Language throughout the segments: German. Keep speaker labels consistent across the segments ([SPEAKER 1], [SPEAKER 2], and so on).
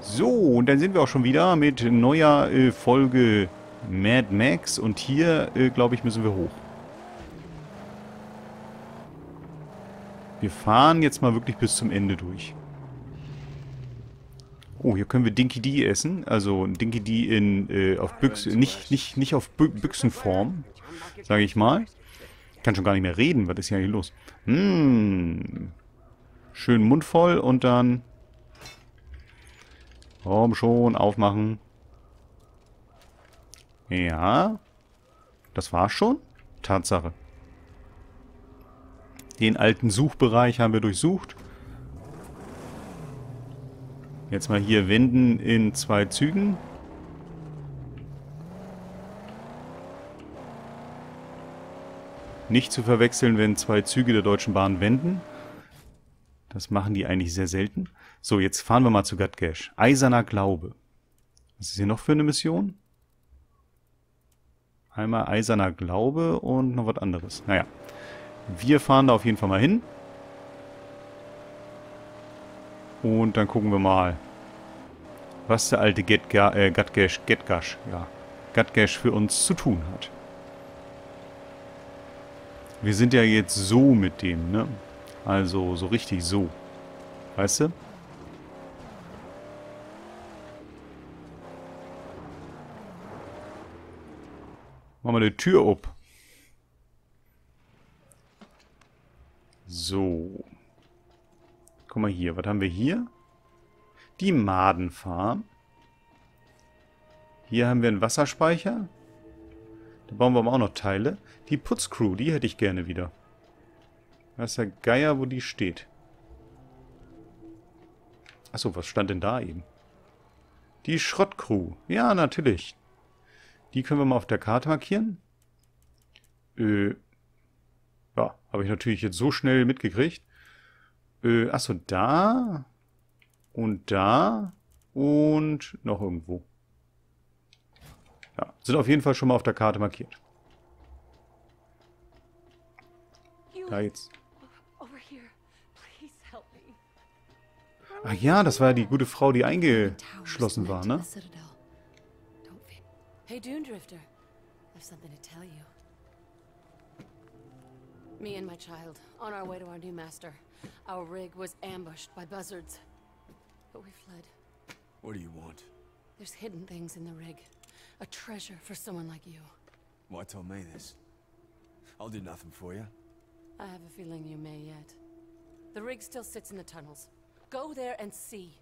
[SPEAKER 1] So, und dann sind wir auch schon wieder mit neuer Folge Mad Max. Und hier, glaube ich, müssen wir hoch. Wir fahren jetzt mal wirklich bis zum Ende durch. Oh, hier können wir Dinky D essen. Also Dinky D auf Büchse, nicht auf Büchsenform, sage ich mal. Ich kann schon gar nicht mehr reden. Was ist hier eigentlich los? Schön Mund voll und dann... Komm schon, aufmachen. Ja, das war's schon. Tatsache. Den alten Suchbereich haben wir durchsucht. Jetzt mal hier wenden in 2 Zügen. Nicht zu verwechseln, wenn 2 Züge der Deutschen Bahn wenden. Das machen die eigentlich sehr selten. So, jetzt fahren wir mal zu Gatgesh. Eiserner Glaube. Was ist hier noch für eine Mission? Einmal Eiserner Glaube und noch was anderes. Naja, wir fahren da auf jeden Fall mal hin. Und dann gucken wir mal, was der alte Gatgesh für uns zu tun hat. Wir sind ja jetzt so mit dem, ne? Also so richtig so. Weißt du? Machen wir die Tür auf. So. Guck mal hier, was haben wir hier? Die Madenfarm. Hier haben wir einen Wasserspeicher. Da bauen wir aber auch noch Teile. Die Putzcrew, die hätte ich gerne wieder. Weiß der Geier, wo die steht. Achso, was stand denn da eben? Die Schrottcrew. Ja, natürlich. Die können wir mal auf der Karte markieren. Ja, habe ich natürlich jetzt so schnell mitgekriegt. Achso, da. Und da. Und noch irgendwo. Ja, sind auf jeden Fall schon mal auf der Karte markiert. Da jetzt. Ach ja, das war ja die gute Frau, die eingeschlossen war, ne?
[SPEAKER 2] Hey, Dune Drifter, I've something to tell you. Me and my child, on our way to our new master. Our rig was ambushed by buzzards. But we fled.
[SPEAKER 3] What do you want?
[SPEAKER 2] There's hidden things in the rig. A treasure for someone like you.
[SPEAKER 3] Why tell me this? I'll do nothing for you.
[SPEAKER 2] I have a feeling you may yet. The rig still sits in the tunnels. Go there and see.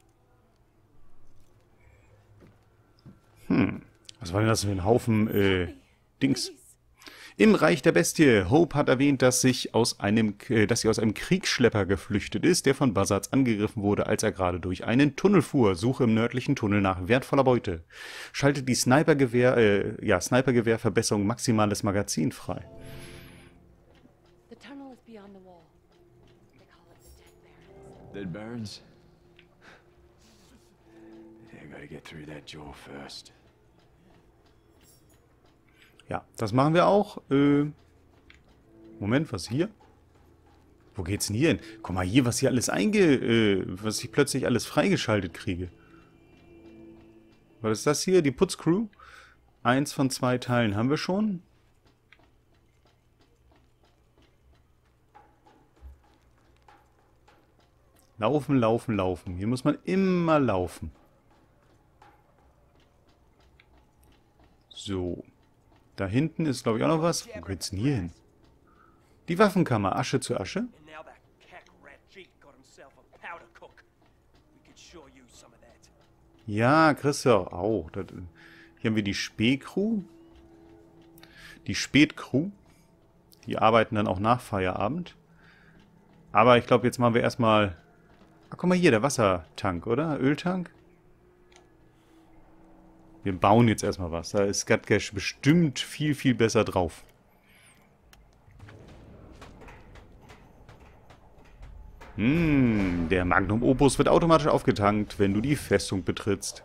[SPEAKER 1] Was war denn das für ein Haufen, Dings? Im Reich der Bestie. Hope hat erwähnt, dass sie aus einem Kriegsschlepper geflüchtet ist, der von Buzzards angegriffen wurde, als er gerade durch einen Tunnel fuhr. Suche im nördlichen Tunnel nach wertvoller Beute. Schaltet die Snipergewehr-Verbesserung maximales Magazin frei.
[SPEAKER 2] The tunnel is beyond the wall. They call it the Dead Barrens.
[SPEAKER 3] Dead Barons? Yeah, I gotta get through that jaw first.
[SPEAKER 1] Ja, das machen wir auch. Moment, was hier? Wo geht's denn hier hin? Guck mal hier, was hier alles was ich plötzlich alles freigeschaltet kriege. Was ist das hier? Die Putzcrew? 1 von 2 Teilen haben wir schon. Laufen, laufen, laufen. Hier muss man immer laufen. So. Da hinten ist, glaube ich, auch noch was. Wo geht's denn hier hin? Die Waffenkammer. Asche zu Asche. Ja, Christoph. Au. Hier haben wir die Spähcrew. Die Spätcrew. Die arbeiten dann auch nach Feierabend. Aber ich glaube, jetzt machen wir erstmal... Ach, guck mal hier, der Wassertank, oder? Öltank? Wir bauen jetzt erstmal was. Da ist Gatgesh bestimmt viel, viel besser drauf. Der Magnum Opus wird automatisch aufgetankt, wenn du die Festung betrittst.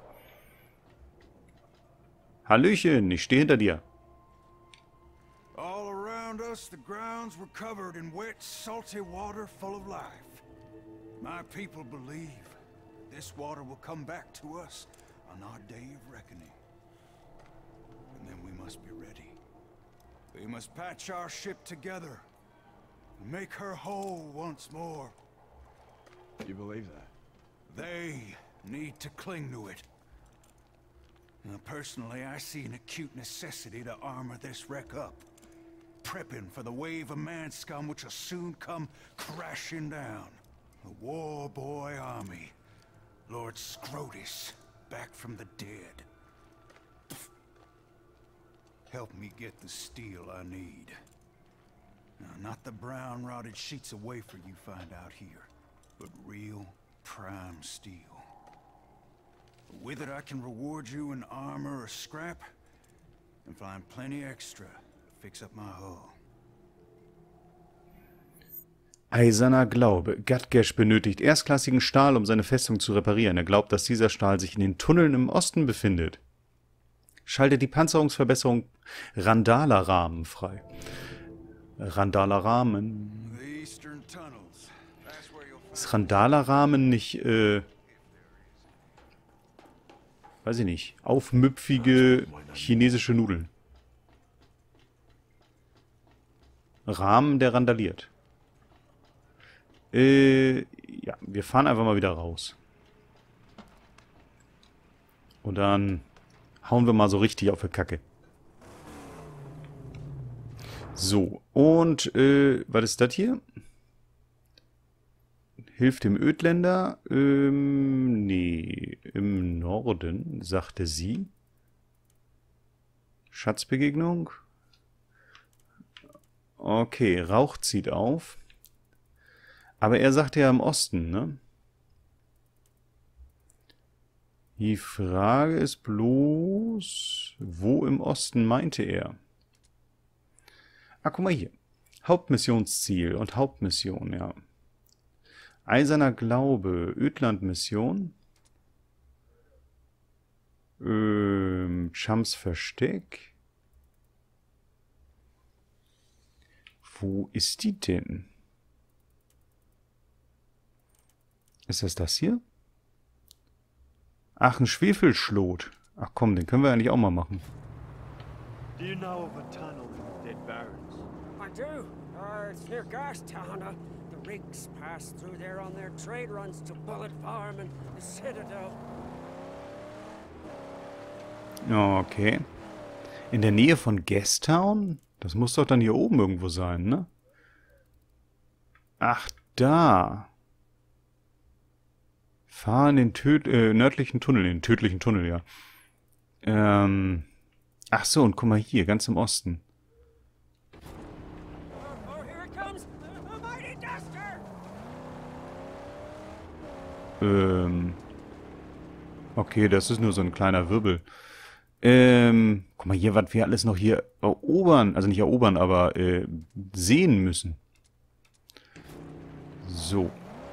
[SPEAKER 1] Hallöchen, ich stehe hinter dir.
[SPEAKER 4] All around us, the grounds were covered in wet, salty water full of life. My people believe this water will come back to us on our day of reckoning. And then we must be ready. We must patch our ship together and make her whole once more.
[SPEAKER 3] You believe that?
[SPEAKER 4] They need to cling to it. Now, personally, I see an acute necessity to armor this wreck up, prepping for the wave of man scum which will soon come crashing down. The war boy army, Lord Scrotus, back from the dead. Help me get the steel I need. Now, not the brown rotted sheets of wafer you find out here, but real prime steel. With it I can reward you in armor or scrap, and find plenty extra to fix up my hull.
[SPEAKER 1] Eiserner Glaube. Gatgesh benötigt erstklassigen Stahl, um seine Festung zu reparieren. Er glaubt, dass dieser Stahl sich in den Tunneln im Osten befindet. Schaltet die Panzerungsverbesserung Randala-Rahmen frei. Randala-Rahmen. Ist Randala-Rahmen nicht, weiß ich nicht, aufmüpfige chinesische Nudeln? Rahmen, der randaliert. Ja, wir fahren einfach mal wieder raus. Und dann hauen wir mal so richtig auf die Kacke. So, und, was ist das hier? Hilft dem Ödländer? Nee, im Norden, sagte sie. Schatzbegegnung. Okay, Rauch zieht auf. Aber er sagte ja im Osten, ne? Die Frage ist bloß, wo im Osten meinte er? Ah, guck mal hier. Hauptmissionsziel und Hauptmission, ja. Eiserner Glaube, Ödland-Mission. Chams Versteck. Wo ist die denn? Ist das hier? Ach, ein Schwefelschlot. Ach komm, den können wir eigentlich auch mal machen.
[SPEAKER 5] Do you know of a tunnel in the Dead Barrens?
[SPEAKER 6] I do. It's near Gastown. The rigs pass through there on their trade runs to Bullet Farm and the Citadel.
[SPEAKER 1] Okay. In der Nähe von Gastown? Das muss doch dann hier oben irgendwo sein, ne? Ach, da. Fahr in den nördlichen Tunnel, den tödlichen Tunnel, ja. Ach so, und guck mal hier, ganz im Osten.
[SPEAKER 6] Oh, here it comes. A mighty duster.
[SPEAKER 1] Okay, das ist nur so ein kleiner Wirbel. Guck mal hier, was wir alles noch hier erobern, also nicht erobern, aber sehen müssen. So.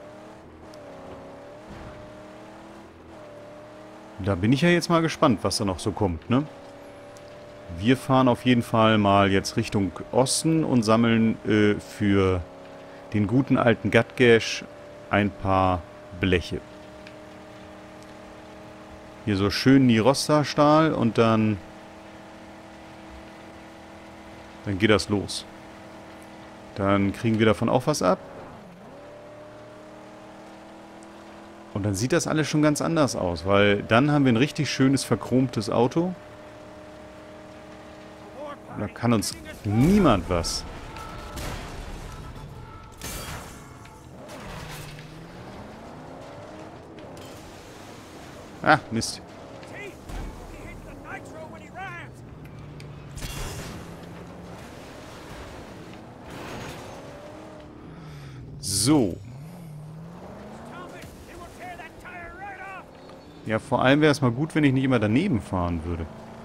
[SPEAKER 1] Da bin ich ja jetzt mal gespannt, was da noch so kommt, ne? Wir fahren auf jeden Fall mal jetzt Richtung Osten und sammeln für den guten alten Gatgesh ein paar Bleche. Hier so schön Nirosta-Stahl und dann geht das los. Dann kriegen wir davon auch was ab. Und dann sieht das alles schon ganz anders aus, weil dann haben wir ein richtig schönes verchromtes Auto. Und da kann uns niemand was. Ah, Mist. So. Ja, vor allem wäre es mal gut, wenn ich nicht immer daneben fahren würde.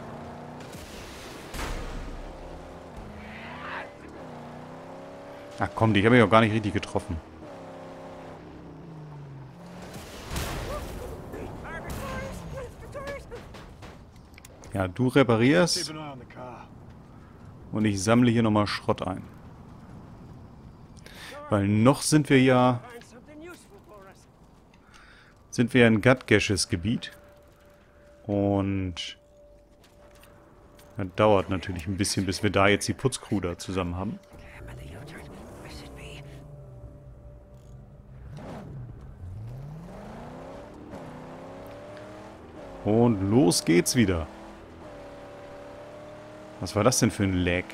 [SPEAKER 1] Ach komm, dich habe ich auch gar nicht richtig getroffen. Ja, du reparierst. Und ich sammle hier nochmal Schrott ein. Weil noch sind wir ja... sind wir in Gutgeshes Gebiet. Und das dauert natürlich ein bisschen, bis wir da jetzt die Putzcrew da zusammen haben. Und los geht's wieder. Was war das denn für ein Lag?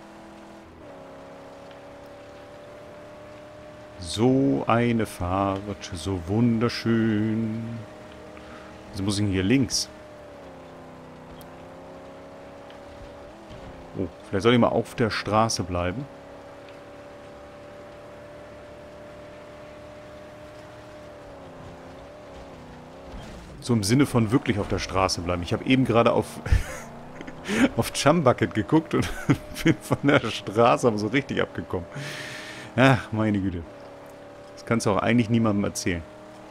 [SPEAKER 1] So eine Fahrt, so wunderschön. Wieso muss ich denn hier links? Oh, vielleicht soll ich mal auf der Straße bleiben. So im Sinne von wirklich auf der Straße bleiben. Ich habe eben gerade auf auf Chumbucket geguckt und bin von der Straße aber so richtig abgekommen. Ach, meine Güte. Das kannst du auch eigentlich niemandem erzählen.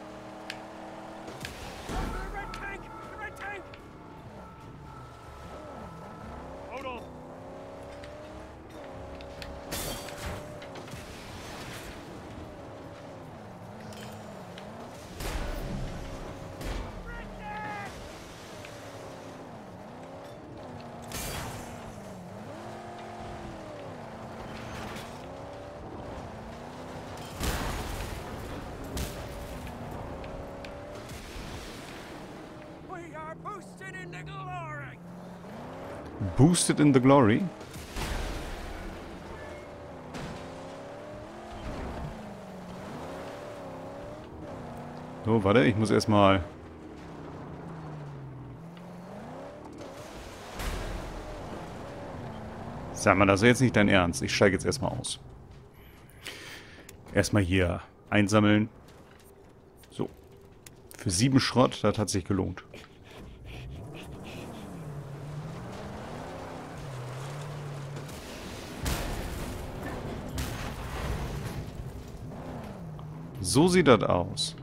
[SPEAKER 1] Boosted in the Glory? So, warte, ich muss erstmal... Sag mal, das ist jetzt nicht dein Ernst. Ich steige jetzt erstmal aus. Erstmal hier einsammeln. So. Für 7 Schrott, das hat sich gelohnt. So sieht das aus.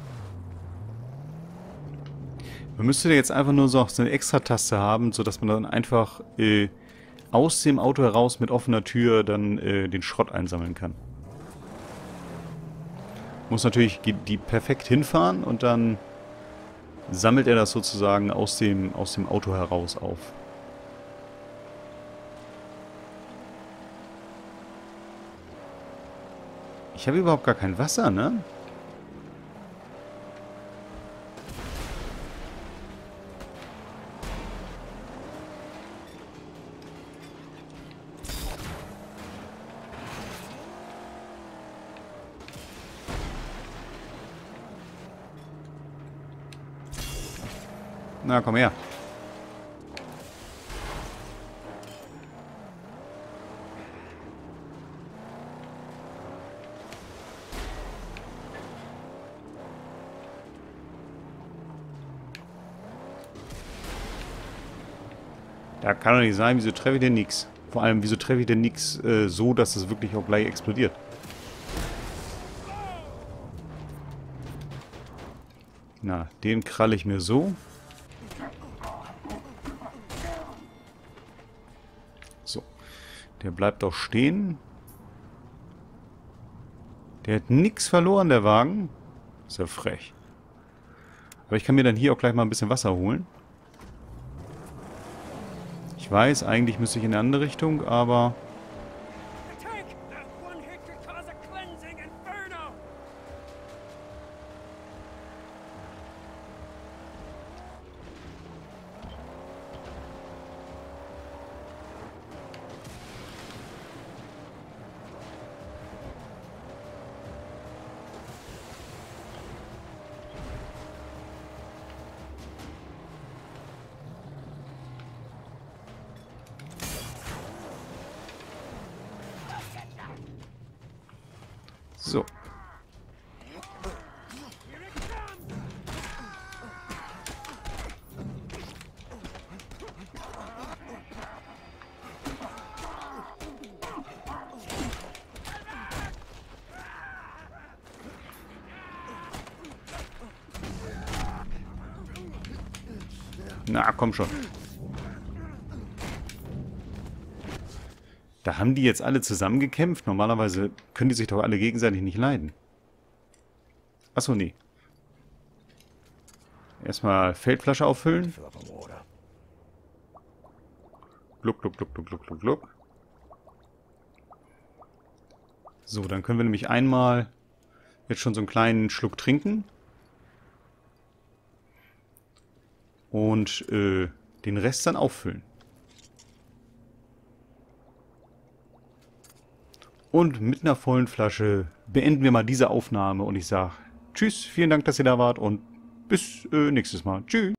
[SPEAKER 1] Man müsste jetzt einfach nur so eine Extra-Taste haben, sodass man dann einfach aus dem Auto heraus mit offener Tür dann den Schrott einsammeln kann. Muss natürlich die perfekt hinfahren und dann sammelt er das sozusagen aus dem Auto heraus auf. Ich habe überhaupt gar kein Wasser, ne? Na, komm her. Da kann doch nicht sein, wieso treffe ich denn nix? Vor allem, wieso treffe ich denn nix so, dass es wirklich auch gleich explodiert? Na, den kralle ich mir so. So. Der bleibt auch stehen. Der hat nichts verloren, der Wagen. Ist ja frech. Aber ich kann mir dann hier auch gleich mal ein bisschen Wasser holen. Ich weiß, eigentlich müsste ich in eine andere Richtung, aber... So. Na, komm schon. Da haben die jetzt alle zusammen gekämpft. Normalerweise können die sich doch alle gegenseitig nicht leiden. Achso, nee. Erstmal Feldflasche auffüllen.
[SPEAKER 3] Fill up on water.
[SPEAKER 1] Gluck, gluck, gluck, gluck, gluck, gluck, gluck. So, dann können wir nämlich einmal jetzt schon so einen kleinen Schluck trinken. Und den Rest dann auffüllen. Und mit einer vollen Flasche beenden wir mal diese Aufnahme und ich sage tschüss, vielen Dank, dass ihr da wart und bis nächstes Mal. Tschüss.